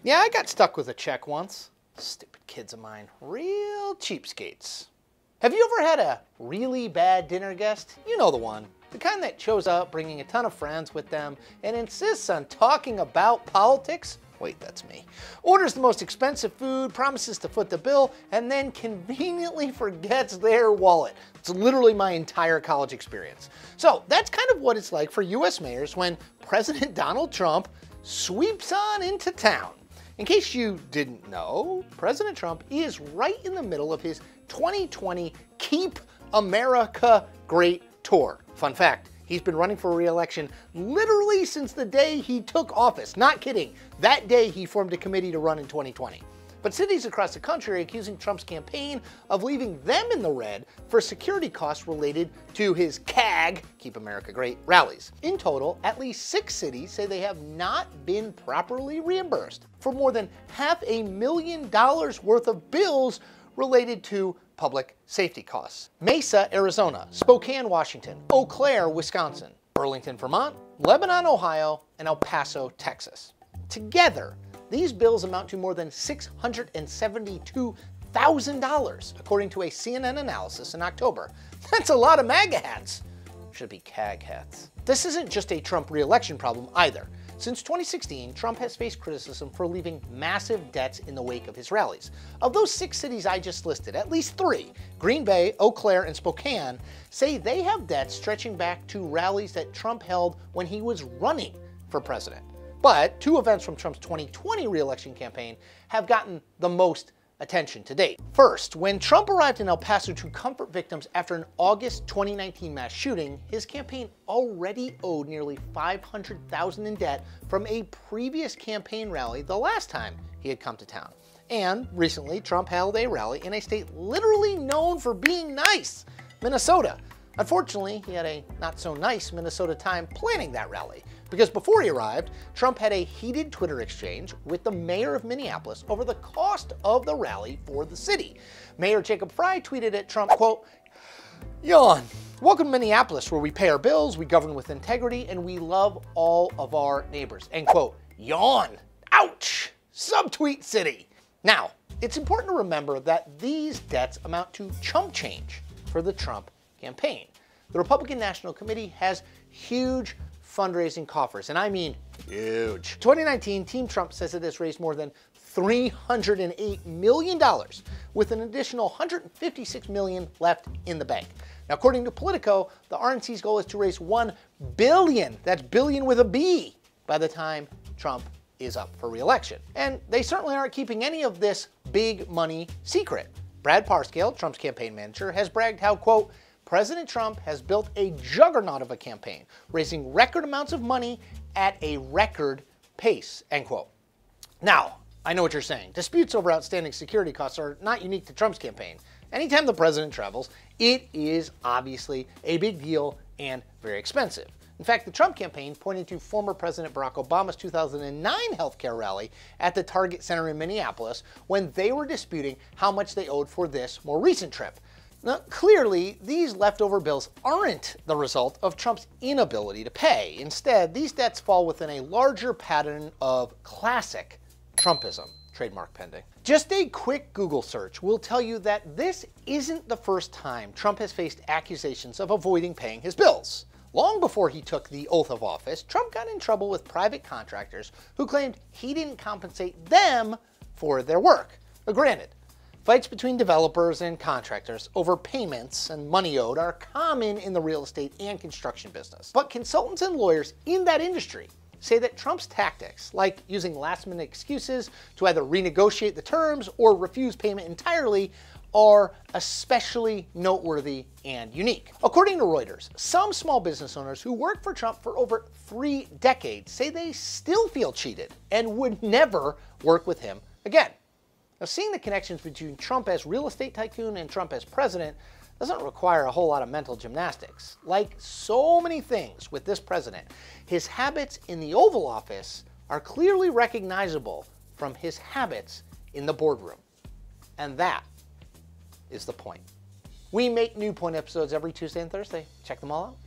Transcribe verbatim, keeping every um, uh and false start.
Yeah, I got stuck with a check once. Stupid kids of mine. Real cheapskates. Have you ever had a really bad dinner guest? You know the one. The kind that shows up bringing a ton of friends with them and insists on talking about politics? Wait, that's me. Orders the most expensive food, promises to foot the bill, and then conveniently forgets their wallet. It's literally my entire college experience. So that's kind of what it's like for U S mayors when President Donald Trump sweeps on into town. In case you didn't know, President Trump is right in the middle of his twenty twenty Keep America Great tour. Fun fact, he's been running for re-election literally since the day he took office. Not kidding. That day he formed a committee to run in twenty twenty. But cities across the country are accusing Trump's campaign of leaving them in the red for security costs related to his C A G, Keep America Great, rallies. In total, at least six cities say they have not been properly reimbursed for more than half a million dollars worth of bills related to public safety costs. Mesa, Arizona, Spokane, Washington, Eau Claire, Wisconsin, Burlington, Vermont, Lebanon, Ohio, and El Paso, Texas. Together, these bills amount to more than six hundred seventy-two thousand dollars, according to a C N N analysis in October. That's a lot of MAGA hats. Should be C A G hats. This isn't just a Trump re-election problem either. Since twenty sixteen, Trump has faced criticism for leaving massive debts in the wake of his rallies. Of those six cities I just listed, at least three, Green Bay, Eau Claire, and Spokane, say they have debts stretching back to rallies that Trump held when he was running for president. But two events from Trump's twenty twenty re-election campaign have gotten the most attention to date. First, when Trump arrived in El Paso to comfort victims after an August twenty nineteen mass shooting, his campaign already owed nearly five hundred thousand dollars in debt from a previous campaign rally the last time he had come to town. And recently, Trump held a rally in a state literally known for being nice, Minnesota. Unfortunately, he had a not-so-nice Minnesota time planning that rally, because before he arrived, Trump had a heated Twitter exchange with the mayor of Minneapolis over the cost of the rally for the city. Mayor Jacob Frey tweeted at Trump, quote, "Yawn. Welcome to Minneapolis, where we pay our bills, we govern with integrity, and we love all of our neighbors." End quote. Yawn. Ouch. Subtweet city. Now, it's important to remember that these debts amount to chump change for the Trump campaign. The Republican National Committee has huge fundraising coffers, and I mean huge. twenty nineteen, Team Trump says it has raised more than three hundred eight million dollars, with an additional one hundred fifty-six million dollars left in the bank. Now, according to Politico, the R N C's goal is to raise one billion dollars, that's billion with a B, by the time Trump is up for re-election. And they certainly aren't keeping any of this big money secret. Brad Parscale, Trump's campaign manager, has bragged how, quote, President Trump has built a juggernaut of a campaign, raising record amounts of money at a record pace, end quote. Now, I know what you're saying. Disputes over outstanding security costs are not unique to Trump's campaign. Anytime the president travels, it is obviously a big deal and very expensive. In fact, the Trump campaign pointed to former President Barack Obama's two thousand nine healthcare rally at the Target Center in Minneapolis when they were disputing how much they owed for this more recent trip. Now, clearly, these leftover bills aren't the result of Trump's inability to pay. Instead, these debts fall within a larger pattern of classic Trumpism, trademark pending. Just a quick Google search will tell you that this isn't the first time Trump has faced accusations of avoiding paying his bills. Long before he took the oath of office, Trump got in trouble with private contractors who claimed he didn't compensate them for their work. Now, granted, fights between developers and contractors over payments and money owed are common in the real estate and construction business. But consultants and lawyers in that industry say that Trump's tactics, like using last-minute excuses to either renegotiate the terms or refuse payment entirely, are especially noteworthy and unique. According to Reuters, some small business owners who worked for Trump for over three decades say they still feel cheated and would never work with him again. Now, seeing the connections between Trump as real estate tycoon and Trump as president doesn't require a whole lot of mental gymnastics. Like so many things with this president, his habits in the Oval Office are clearly recognizable from his habits in the boardroom. And that is the point. We make new Point episodes every Tuesday and Thursday. Check them all out.